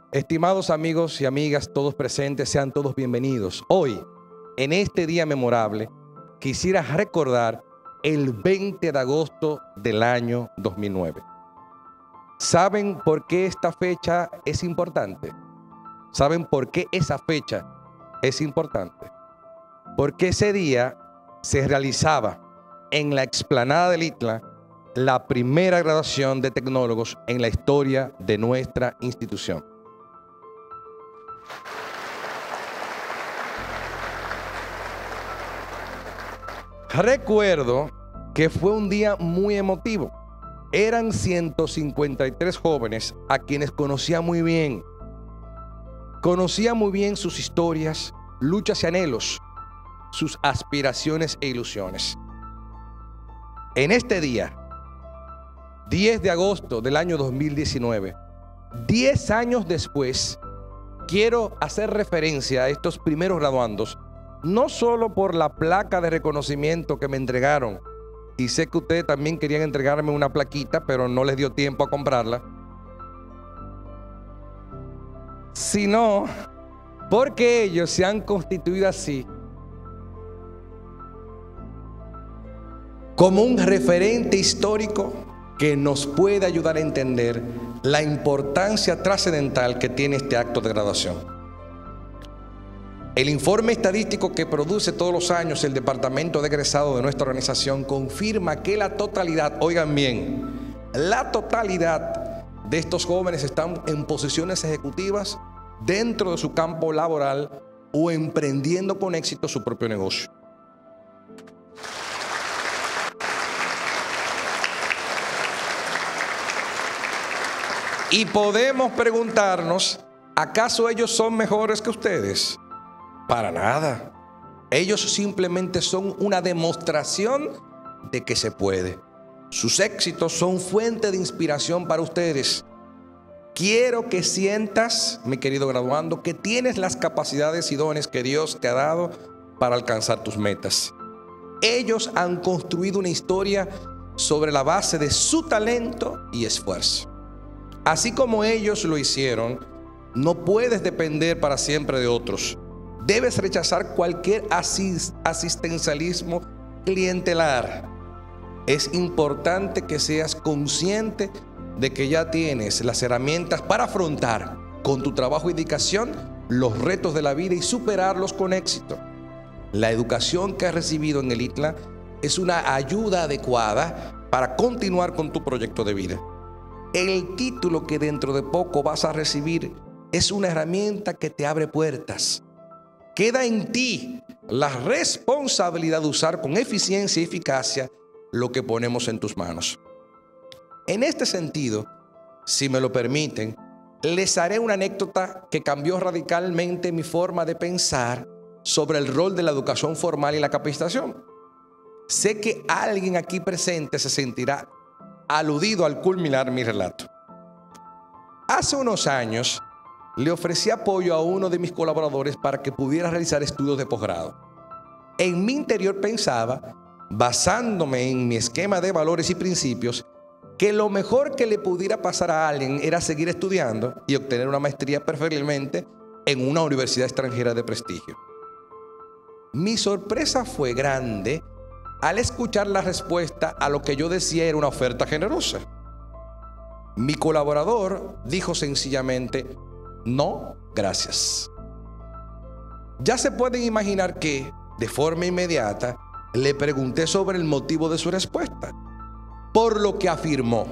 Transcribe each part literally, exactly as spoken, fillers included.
Estimados amigos y amigas, todos presentes, sean todos bienvenidos. Hoy, en este día memorable, quisiera recordar el veinte de agosto del año dos mil nueve. ¿Saben por qué esta fecha es importante? ¿Saben por qué esa fecha es importante? Porque ese día se realizaba en la explanada del ITLA la primera graduación de tecnólogos en la historia de nuestra institución. Recuerdo que fue un día muy emotivo. Eran ciento cincuenta y tres jóvenes a quienes conocía muy bien. Conocía muy bien sus historias, luchas y anhelos, sus aspiraciones e ilusiones. En este día, diez de agosto del año dos mil diecinueve, diez años después, quiero hacer referencia a estos primeros graduandos, no solo por la placa de reconocimiento que me entregaron, y sé que ustedes también querían entregarme una plaquita, pero no les dio tiempo a comprarla, sino porque ellos se han constituido así como un referente histórico que nos puede ayudar a entender la importancia trascendental que tiene este acto de graduación. El informe estadístico que produce todos los años el Departamento de Egresados de nuestra organización confirma que la totalidad, oigan bien, la totalidad de estos jóvenes están en posiciones ejecutivas dentro de su campo laboral o emprendiendo con éxito su propio negocio. Y podemos preguntarnos, ¿acaso ellos son mejores que ustedes? Para nada. Ellos simplemente son una demostración de que se puede. Sus éxitos son fuente de inspiración para ustedes. Quiero que sientas, mi querido graduando, que tienes las capacidades y dones que Dios te ha dado para alcanzar tus metas. Ellos han construido una historia sobre la base de su talento y esfuerzo. Así como ellos lo hicieron, no puedes depender para siempre de otros. Debes rechazar cualquier asist asistencialismo clientelar. Es importante que seas consciente de que ya tienes las herramientas para afrontar con tu trabajo y dedicación los retos de la vida y superarlos con éxito. La educación que has recibido en el ITLA es una ayuda adecuada para continuar con tu proyecto de vida. El título que dentro de poco vas a recibir es una herramienta que te abre puertas. Queda en ti la responsabilidad de usar con eficiencia y eficacia lo que ponemos en tus manos. En este sentido, si me lo permiten, les haré una anécdota que cambió radicalmente mi forma de pensar sobre el rol de la educación formal y la capacitación. Sé que alguien aquí presente se sentirá aludido al culminar mi relato. Hace unos años le ofrecí apoyo a uno de mis colaboradores para que pudiera realizar estudios de posgrado. En mi interior pensaba, basándome en mi esquema de valores y principios, que lo mejor que le pudiera pasar a alguien era seguir estudiando y obtener una maestría preferiblemente en una universidad extranjera de prestigio. Mi sorpresa fue grande al escuchar la respuesta a lo que yo decía era una oferta generosa. Mi colaborador dijo sencillamente, no, gracias. Ya se pueden imaginar que, de forma inmediata, le pregunté sobre el motivo de su respuesta, por lo que afirmó,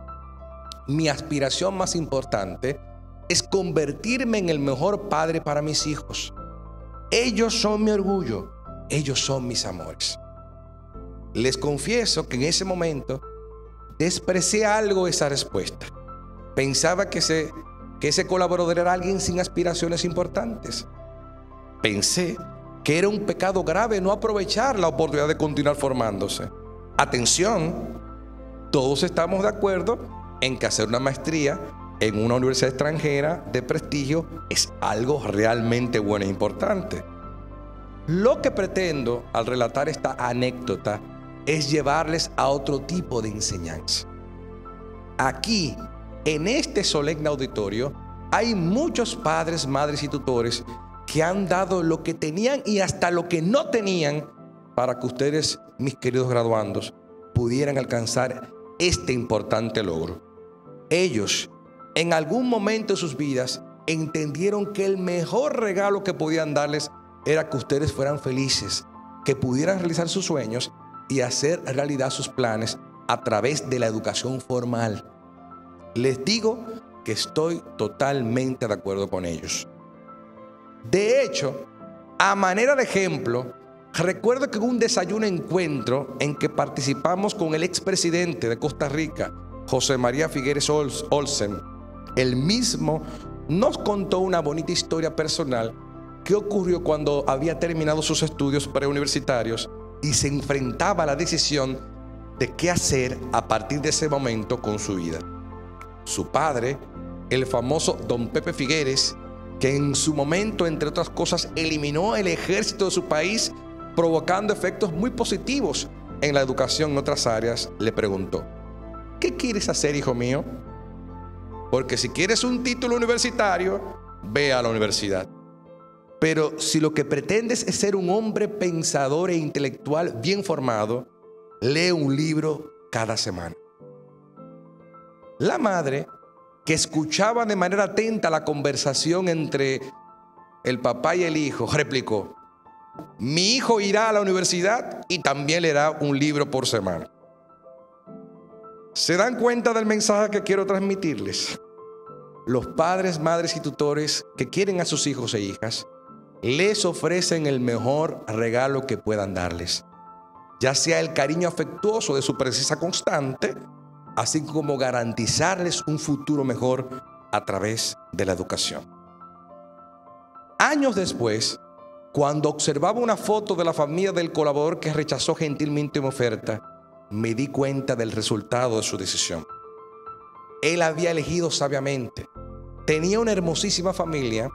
mi aspiración más importante es convertirme en el mejor padre para mis hijos. Ellos son mi orgullo, ellos son mis amores. Les confieso que en ese momento desprecié algo esa respuesta. Pensaba que, se, que ese colaborador era alguien sin aspiraciones importantes. Pensé que era un pecado grave no aprovechar la oportunidad de continuar formándose. Atención, todos estamos de acuerdo en que hacer una maestría en una universidad extranjera de prestigio es algo realmente bueno e importante. Lo que pretendo al relatar esta anécdota es llevarles a otro tipo de enseñanza. Aquí, en este solemne auditorio, Hay muchos padres, madres y tutores que han dado lo que tenían y hasta lo que no tenían para que ustedes, mis queridos graduandos, pudieran alcanzar este importante logro. Ellos, en algún momento de sus vidas, entendieron que el mejor regalo que podían darles era que ustedes fueran felices, que pudieran realizar sus sueños y hacer realidad sus planes a través de la educación formal. Les digo que estoy totalmente de acuerdo con ellos. De hecho, a manera de ejemplo, recuerdo que en un desayuno encuentro en que participamos con el expresidente de Costa Rica, José María Figueres Olsen, él mismo nos contó una bonita historia personal que ocurrió cuando había terminado sus estudios preuniversitarios y se enfrentaba a la decisión de qué hacer a partir de ese momento con su vida. Su padre, el famoso don Pepe Figueres, que en su momento, entre otras cosas, eliminó el ejército de su país, provocando efectos muy positivos en la educación en otras áreas, le preguntó: ¿qué quieres hacer, hijo mío? Porque si quieres un título universitario, ve a la universidad. Pero si lo que pretendes es ser un hombre pensador e intelectual bien formado, lee un libro cada semana. La madre, que escuchaba de manera atenta la conversación entre el papá y el hijo, replicó: mi hijo irá a la universidad y también leerá un libro por semana. ¿Se dan cuenta del mensaje que quiero transmitirles? Los padres, madres y tutores que quieren a sus hijos e hijas les ofrecen el mejor regalo que puedan darles, ya sea el cariño afectuoso de su presencia constante, así como garantizarles un futuro mejor a través de la educación. Años después, cuando observaba una foto de la familia del colaborador que rechazó gentilmente mi oferta, me di cuenta del resultado de su decisión. Él había elegido sabiamente. Tenía una hermosísima familia,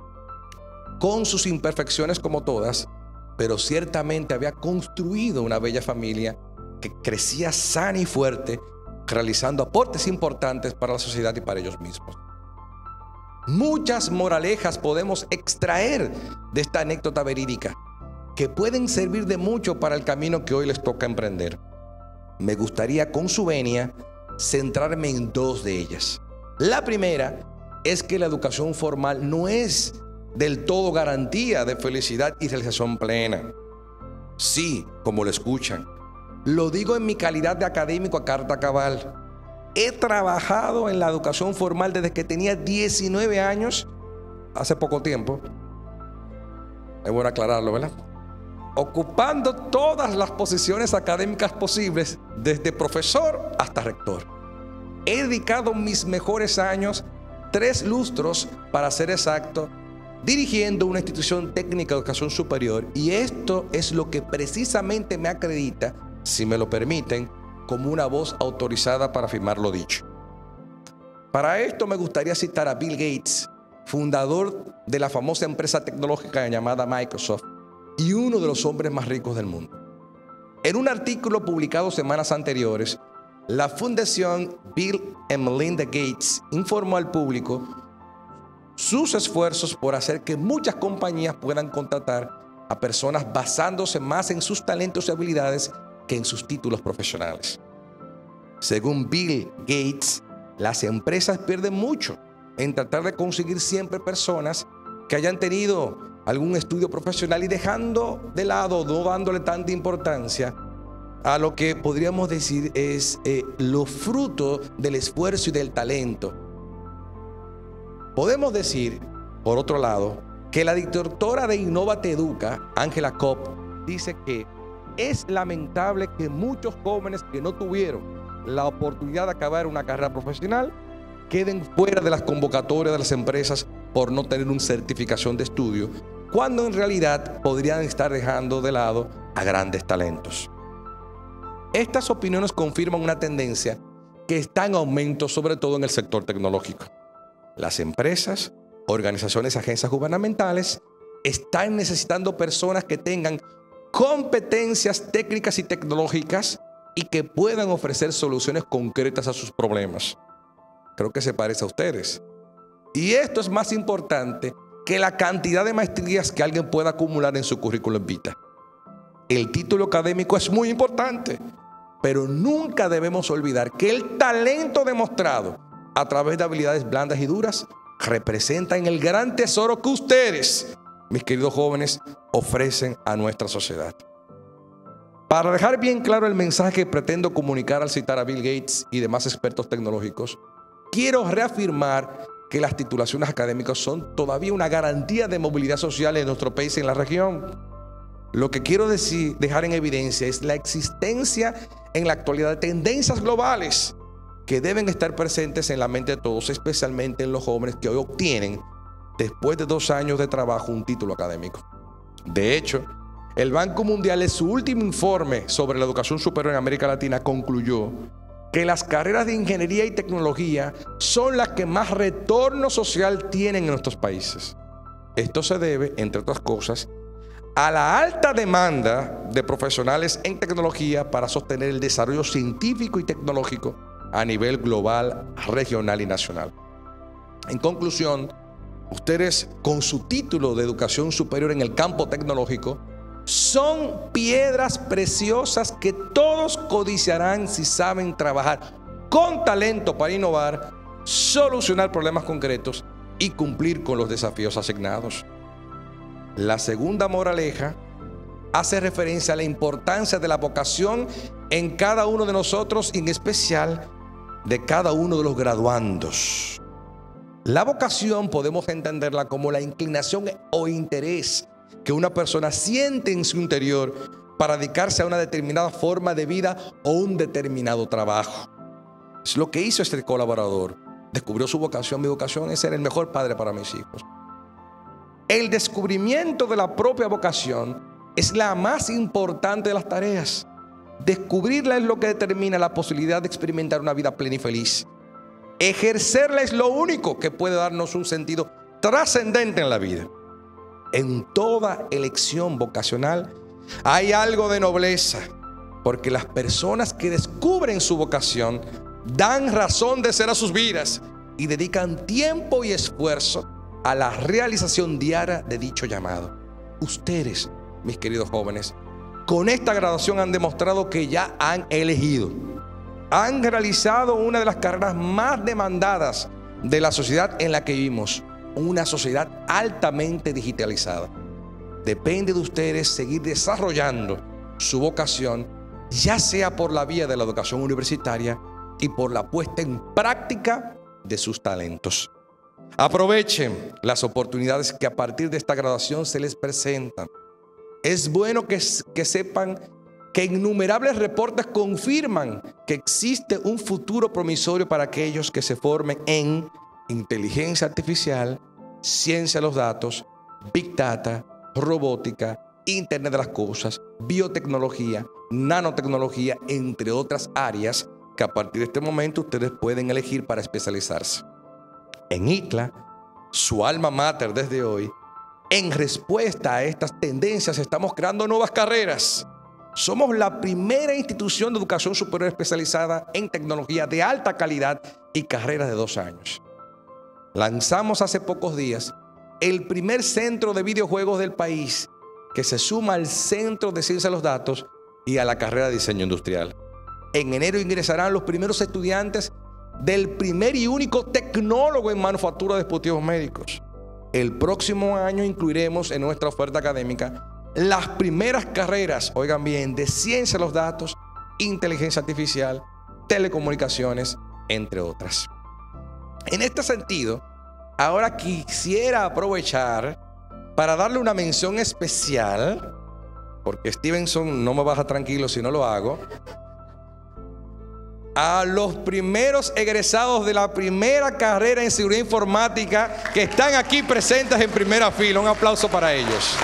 con sus imperfecciones como todas, pero ciertamente había construido una bella familia que crecía sana y fuerte, realizando aportes importantes para la sociedad y para ellos mismos. Muchas moralejas podemos extraer de esta anécdota verídica que pueden servir de mucho para el camino que hoy les toca emprender. Me gustaría, con su venia, centrarme en dos de ellas. La primera es que la educación formal no es del todo garantía de felicidad y realización plena. Sí, como lo escuchan, lo digo en mi calidad de académico a carta cabal. He trabajado en la educación formal desde que tenía diecinueve años, hace poco tiempo. Es bueno aclararlo, ¿verdad? Ocupando todas las posiciones académicas posibles, desde profesor hasta rector. He dedicado mis mejores años, tres lustros para ser exacto, dirigiendo una institución técnica de educación superior, y esto es lo que precisamente me acredita, si me lo permiten, como una voz autorizada para afirmar lo dicho. Para esto me gustaría citar a Bill Gates, fundador de la famosa empresa tecnológica llamada Microsoft y uno de los hombres más ricos del mundo. En un artículo publicado semanas anteriores, la Fundación Bill and Melinda Gates informó al público sus esfuerzos por hacer que muchas compañías puedan contratar a personas basándose más en sus talentos y habilidades que en sus títulos profesionales. Según Bill Gates, las empresas pierden mucho en tratar de conseguir siempre personas que hayan tenido algún estudio profesional y dejando de lado, no dándole tanta importancia a lo que podríamos decir es eh, lo fruto del esfuerzo y del talento. Podemos decir, por otro lado, que la directora de Innovate Educa, Angela Kopp, dice que es lamentable que muchos jóvenes que no tuvieron la oportunidad de acabar una carrera profesional queden fuera de las convocatorias de las empresas por no tener una certificación de estudio, cuando en realidad podrían estar dejando de lado a grandes talentos. Estas opiniones confirman una tendencia que está en aumento, sobre todo en el sector tecnológico. Las empresas, organizaciones y agencias gubernamentales están necesitando personas que tengan competencias técnicas y tecnológicas y que puedan ofrecer soluciones concretas a sus problemas. Creo que se parece a ustedes. Y esto es más importante que la cantidad de maestrías que alguien pueda acumular en su currículum vitae. El título académico es muy importante, pero nunca debemos olvidar que el talento demostrado a través de habilidades blandas y duras representa el gran tesoro que ustedes, mis queridos jóvenes, ofrecen a nuestra sociedad. Para dejar bien claro el mensaje que pretendo comunicar al citar a Bill Gates y demás expertos tecnológicos, quiero reafirmar que las titulaciones académicas son todavía una garantía de movilidad social en nuestro país y en la región. Lo que quiero decir, dejar en evidencia es la existencia en la actualidad de tendencias globales que deben estar presentes en la mente de todos, especialmente en los jóvenes que hoy obtienen, después de dos años de trabajo, un título académico. De hecho, el Banco Mundial en su último informe sobre la educación superior en América Latina concluyó que las carreras de ingeniería y tecnología son las que más retorno social tienen en nuestros países. Esto se debe, entre otras cosas, a la alta demanda de profesionales en tecnología para sostener el desarrollo científico y tecnológico a nivel global, regional y nacional. En conclusión, ustedes con su título de educación superior en el campo tecnológico son piedras preciosas que todos codiciarán si saben trabajar con talento para innovar, solucionar problemas concretos y cumplir con los desafíos asignados. La segunda moraleja hace referencia a la importancia de la vocación en cada uno de nosotros y en especial de cada uno de los graduandos. La vocación podemos entenderla como la inclinación o interés que una persona siente en su interior para dedicarse a una determinada forma de vida o un determinado trabajo. Es lo que hizo este colaborador. Descubrió su vocación. Mi vocación es ser el mejor padre para mis hijos. El descubrimiento de la propia vocación es la más importante de las tareas. Descubrirla es lo que determina la posibilidad de experimentar una vida plena y feliz. Ejercerla es lo único que puede darnos un sentido trascendente en la vida. En toda elección vocacional hay algo de nobleza, porque las personas que descubren su vocación dan razón de ser a sus vidas y dedican tiempo y esfuerzo a la realización diaria de dicho llamado. Ustedes, mis queridos jóvenes, con esta graduación han demostrado que ya han elegido, han realizado una de las carreras más demandadas de la sociedad en la que vivimos. Una sociedad altamente digitalizada. Depende de ustedes seguir desarrollando su vocación, ya sea por la vía de la educación universitaria y por la puesta en práctica de sus talentos. Aprovechen las oportunidades que a partir de esta graduación se les presentan. Es bueno que, que sepan que innumerables reportes confirman que existe un futuro promisorio para aquellos que se formen en inteligencia artificial, ciencia de los datos, big data, robótica, internet de las cosas, biotecnología, nanotecnología, entre otras áreas que a partir de este momento ustedes pueden elegir para especializarse. En I T L A, su alma mater desde hoy, en respuesta a estas tendencias estamos creando nuevas carreras. Somos la primera institución de educación superior especializada en tecnología de alta calidad y carreras de dos años. Lanzamos hace pocos días el primer centro de videojuegos del país, que se suma al Centro de Ciencia de los Datos y a la carrera de Diseño Industrial. En enero ingresarán los primeros estudiantes del primer y único tecnólogo en manufactura de dispositivos médicos. El próximo año incluiremos en nuestra oferta académica las primeras carreras, oigan bien, de Ciencia de los Datos, Inteligencia Artificial, Telecomunicaciones, entre otras. En este sentido, ahora quisiera aprovechar para darle una mención especial, porque Stevenson no me baja tranquilo si no lo hago, a los primeros egresados de la primera carrera en seguridad informática que están aquí presentes en primera fila. Un aplauso para ellos.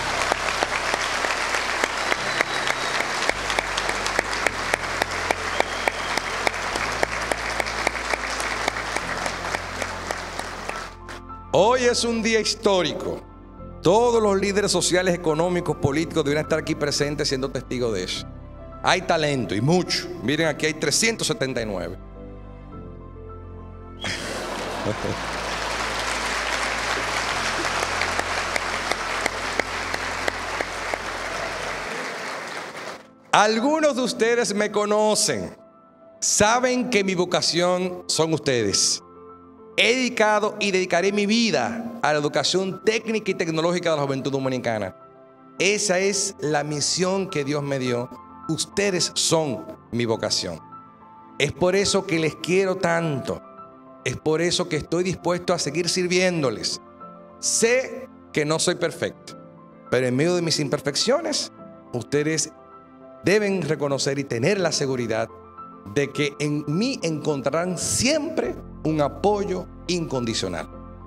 Hoy es un día histórico. Todos los líderes sociales, económicos, políticos deberían estar aquí presentes siendo testigos de eso. Hay talento y mucho. Miren, aquí hay trescientos setenta y nueve. Algunos de ustedes me conocen, saben que mi vocación son ustedes. He dedicado y dedicaré mi vida a la educación técnica y tecnológica de la juventud dominicana. Esa es la misión que Dios me dio. Ustedes son mi vocación. Es por eso que les quiero tanto. Es por eso que estoy dispuesto a seguir sirviéndoles. Sé que no soy perfecto, pero en medio de mis imperfecciones, ustedes deben reconocer y tener la seguridad de que en mí encontrarán siempre un apoyo incondicional.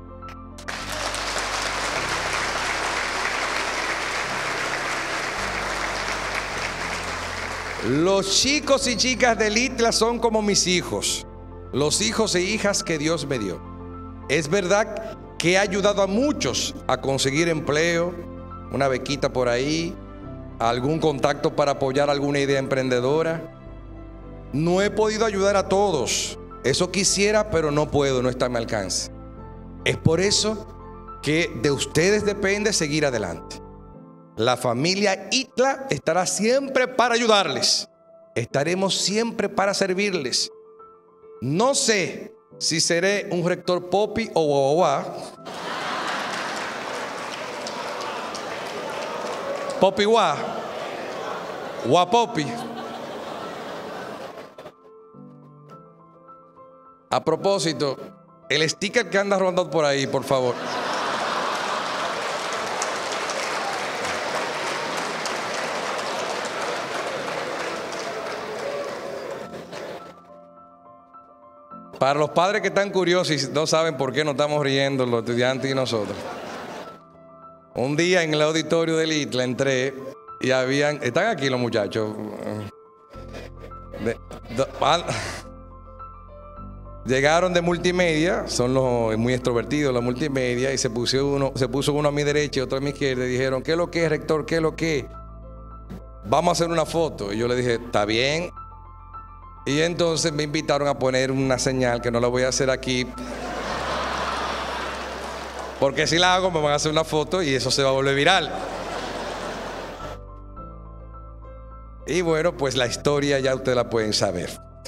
Los chicos y chicas del I T L A son como mis hijos, los hijos e hijas que Dios me dio. Es verdad que he ayudado a muchos a conseguir empleo, una bequita por ahí, algún contacto para apoyar alguna idea emprendedora. No he podido ayudar a todos. Eso quisiera, pero no puedo, no está a mi alcance. Es por eso que de ustedes depende seguir adelante. La familia I T L A estará siempre para ayudarles. Estaremos siempre para servirles. No sé si seré un rector popi o guaguaguá. Popi guá. Guapopi. A propósito, el sticker que anda rondando por ahí, por favor. Para los padres que están curiosos y no saben por qué nos estamos riendo los estudiantes y nosotros. Un día en el auditorio del I T L A entré y habían... Están aquí los muchachos. De, de, al, llegaron de multimedia, son los muy extrovertidos, la multimedia, y se puso uno, se puso uno a mi derecha y otro a mi izquierda y dijeron, ¿qué es lo que es, rector? ¿Qué es lo que es? Vamos a hacer una foto. Y yo le dije, está bien. Y entonces me invitaron a poner una señal que no la voy a hacer aquí, porque si la hago me van a hacer una foto y eso se va a volver viral. Y bueno, pues la historia ya ustedes la pueden saber.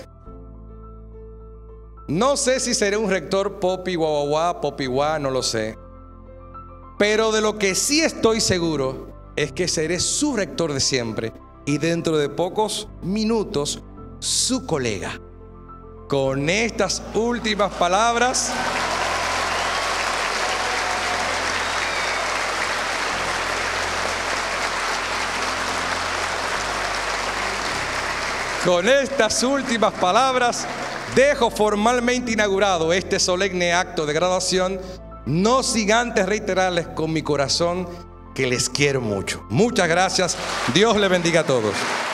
No sé si seré un rector popi guaguaguá, popi guá, no lo sé. Pero de lo que sí estoy seguro es que seré su rector de siempre y dentro de pocos minutos su colega. Con estas últimas palabras, con estas últimas palabras dejo formalmente inaugurado este solemne acto de graduación, no sin antes reiterarles con mi corazón que les quiero mucho. Muchas gracias. Dios les bendiga a todos.